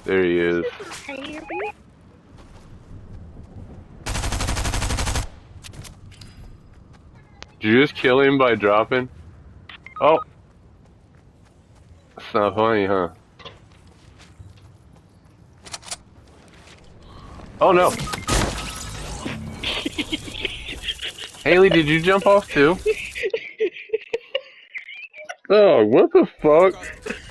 There he is. Did you just kill him by dropping? Oh. That's not funny, huh? Oh no. Haley, did you jump off too? Oh, what the fuck?